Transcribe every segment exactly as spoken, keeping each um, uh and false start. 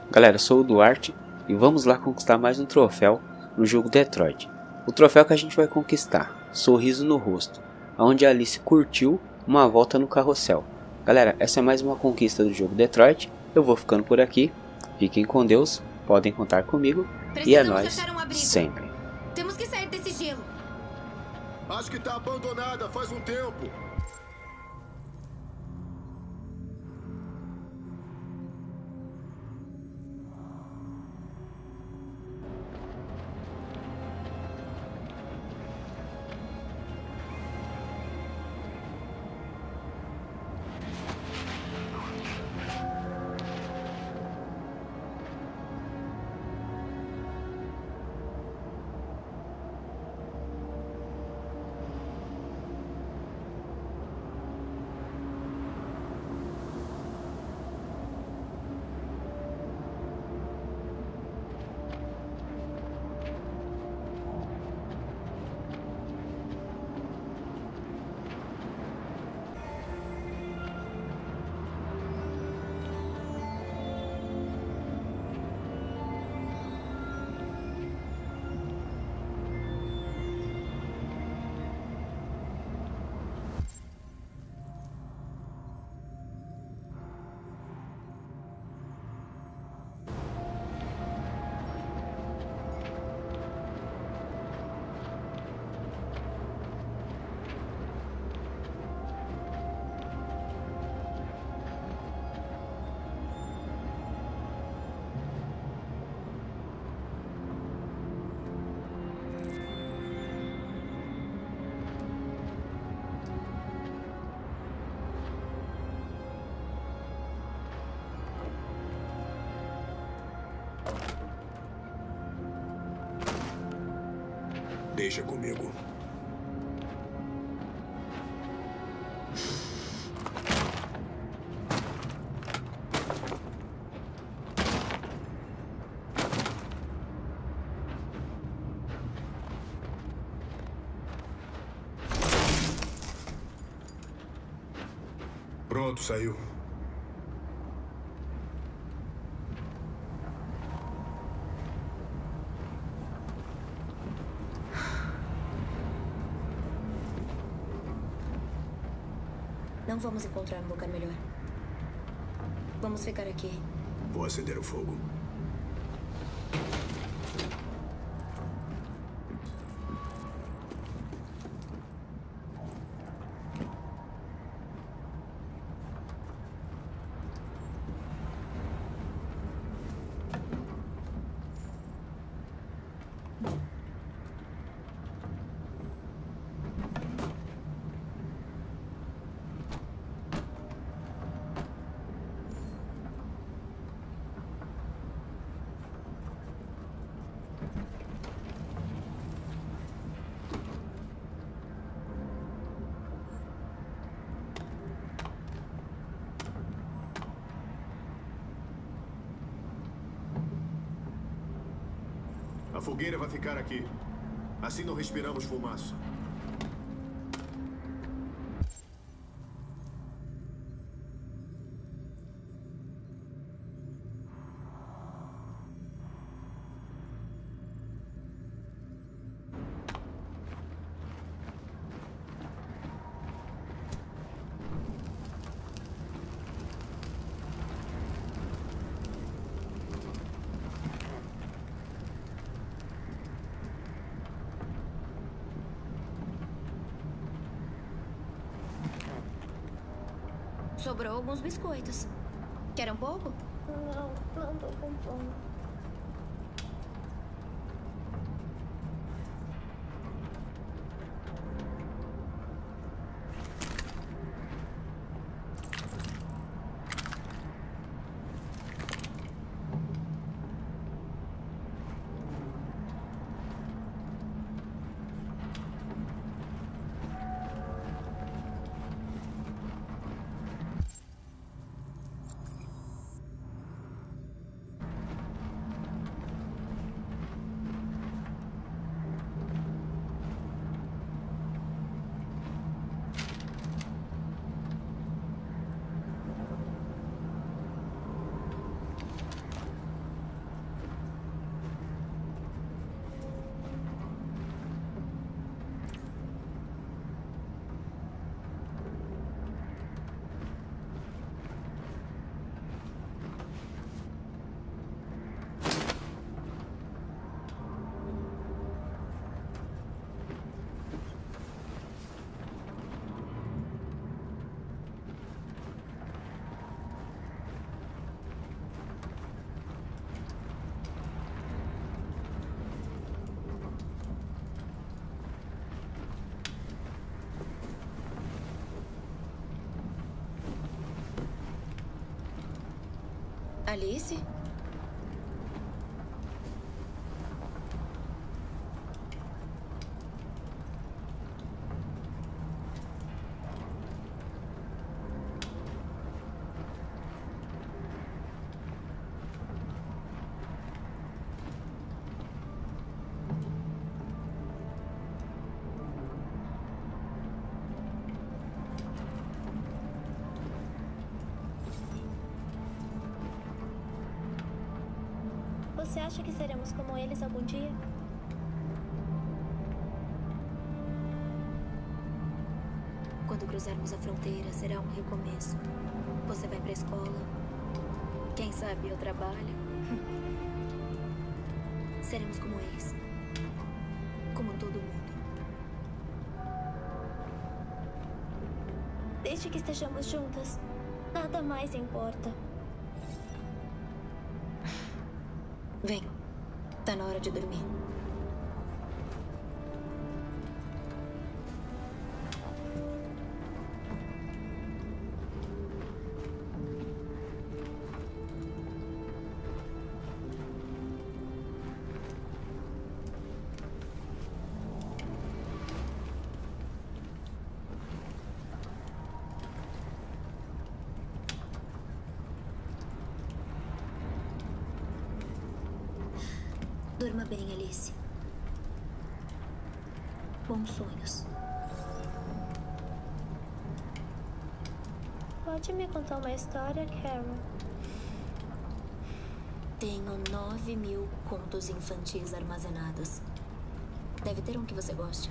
Galera, eu sou o Duarte e vamos lá conquistar mais um troféu no jogo Detroit. O troféu que a gente vai conquistar, sorriso no rosto, onde a Alice curtiu uma volta no carrossel. Galera, essa é mais uma conquista do jogo Detroit. Eu vou ficando por aqui, fiquem com Deus, podem contar comigo. Precisamos e é nóis achar um abrigo. sempre. Temos que sair desse gelo. Acho que tá abandonada faz um tempo. Deixa comigo. Pronto, saiu. Não vamos encontrar um lugar melhor. Vamos ficar aqui. Vou acender o fogo. A fogueira vai ficar aqui. Assim não respiramos fumaça. Sobrou alguns biscoitos. Quer um pouco? Não, não tô com fome. Alice? Você acha que seremos como eles algum dia? Quando cruzarmos a fronteira, será um recomeço. Você vai pra escola. Quem sabe eu trabalho. Seremos como eles. Como todo mundo. Desde que estejamos juntas, nada mais importa. Vem. Tá na hora de dormir. Durma bem, Alice. Bons sonhos. Pode me contar uma história, Carol? Tenho nove mil contos infantis armazenados. Deve ter um que você goste.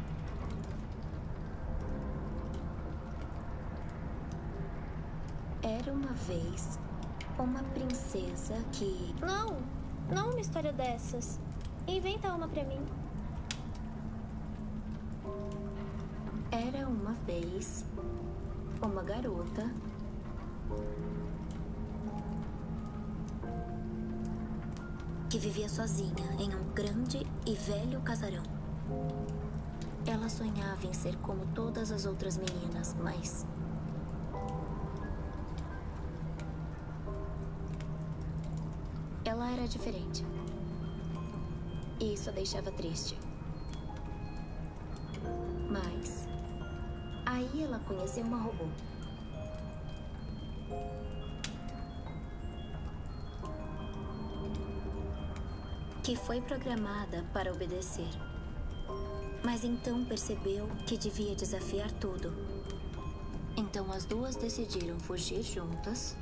Era uma vez uma princesa que... Não, não uma história dessas. Inventa uma pra mim. Era uma vez uma garota que vivia sozinha em um grande e velho casarão. Ela sonhava em ser como todas as outras meninas, mas ela era diferente. E isso a deixava triste. Mas aí ela conheceu uma robô. Que foi programada para obedecer. Mas então percebeu que devia desafiar tudo. Então as duas decidiram fugir juntas.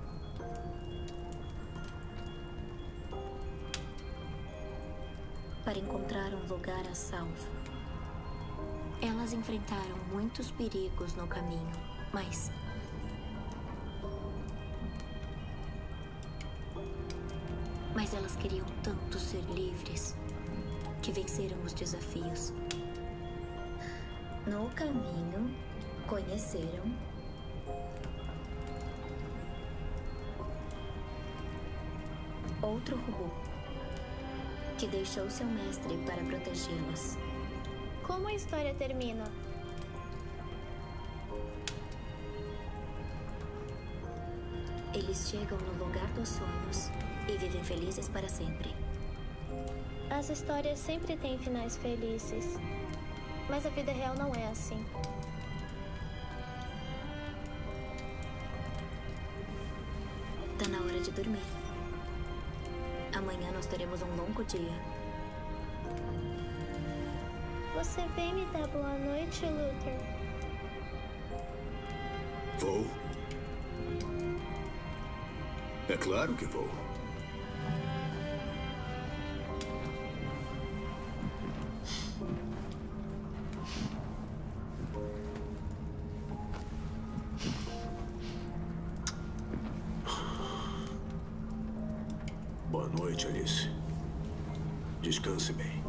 Para encontrar um lugar a salvo. Elas enfrentaram muitos perigos no caminho, mas Mas elas queriam tanto ser livres que venceram os desafios. No caminho, conheceram outro robô que deixou seu mestre para protegê-las. Como a história termina? Eles chegam no lugar dos sonhos e vivem felizes para sempre. As histórias sempre têm finais felizes. Mas a vida real não é assim. Tá na hora de dormir. Amanhã nós teremos um longo dia. Você vem me dar boa noite, Luther? Vou. É claro que vou. Boa noite, Alice. Descanse bem.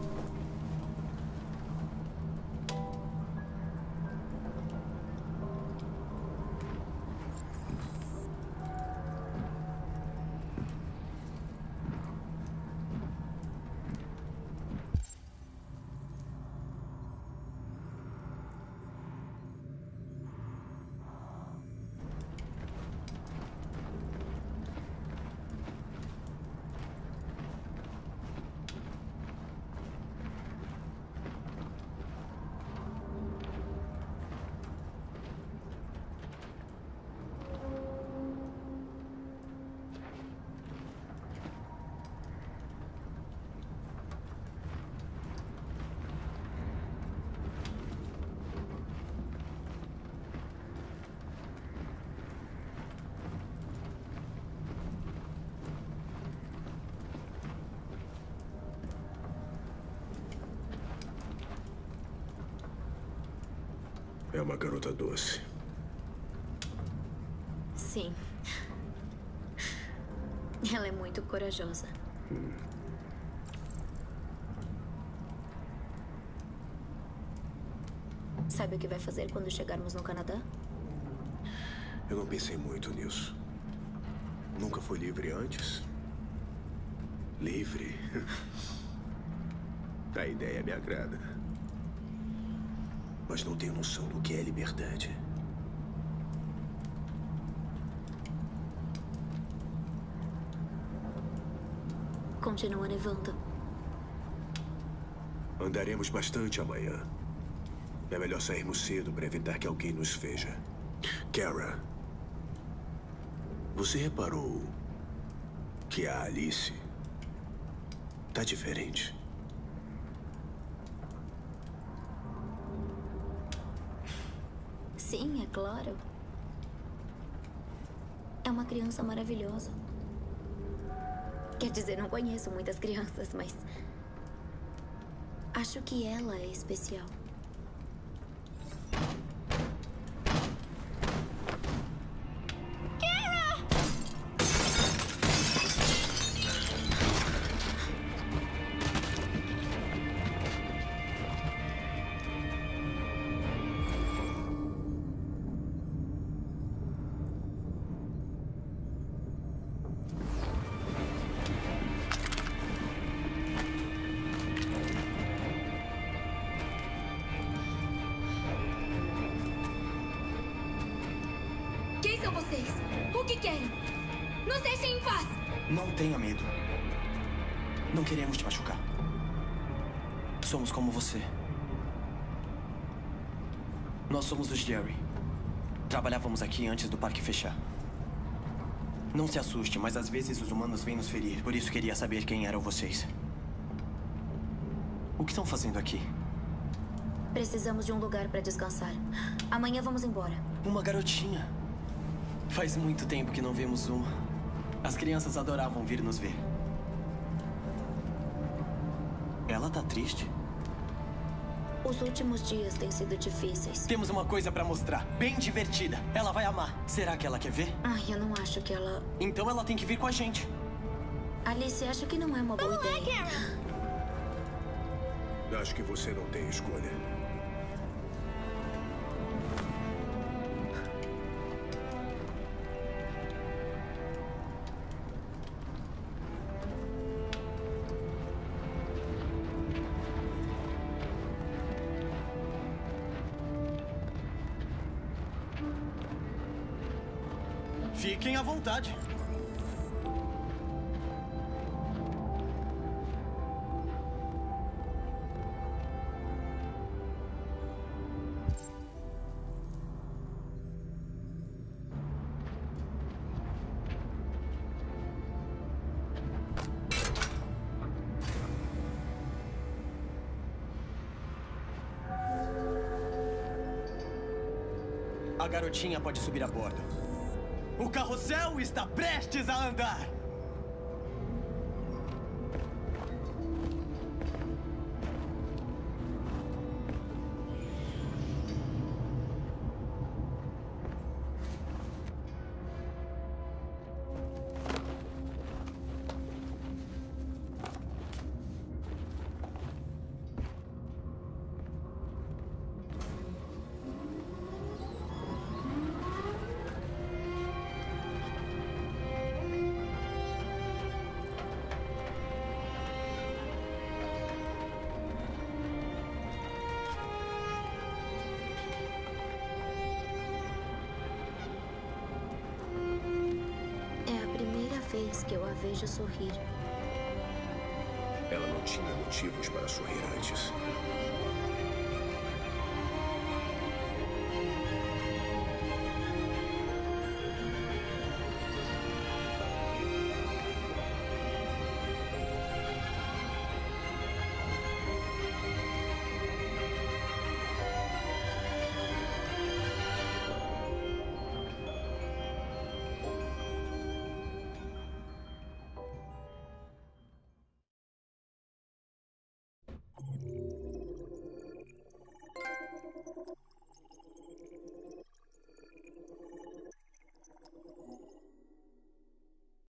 É uma garota doce. Sim. Ela é muito corajosa. Hum. Sabe o que vai fazer quando chegarmos no Canadá? Eu não pensei muito nisso. Nunca fui livre antes. Livre? A ideia me agrada. Mas não tenho noção do que é liberdade. Continua nevando. Andaremos bastante amanhã. É melhor sairmos cedo para evitar que alguém nos veja. Kara, você reparou que a Alice tá diferente? Sim, é claro. É uma criança maravilhosa. Quer dizer, não conheço muitas crianças, mas acho que ela é especial. O que querem? Nos deixem em paz! Não tenha medo. Não queremos te machucar. Somos como você. Nós somos os Jerry. Trabalhávamos aqui antes do parque fechar. Não se assuste, mas às vezes os humanos vêm nos ferir. Por isso queria saber quem eram vocês. O que estão fazendo aqui? Precisamos de um lugar para descansar. Amanhã vamos embora. Uma garotinha. Faz muito tempo que não vemos uma. As crianças adoravam vir nos ver. Ela tá triste? Os últimos dias têm sido difíceis. Temos uma coisa pra mostrar, bem divertida. Ela vai amar. Será que ela quer ver? Ai, eu não acho que ela... Então ela tem que vir com a gente. Alice, acho que não é uma boa Vamos ideia. lá, Kara. Acho que você não tem escolha. Fiquem à vontade. A garotinha pode subir a bordo. O carrossel está prestes a andar! Vez que eu a vejo sorrir. Ela não tinha motivos para sorrir antes.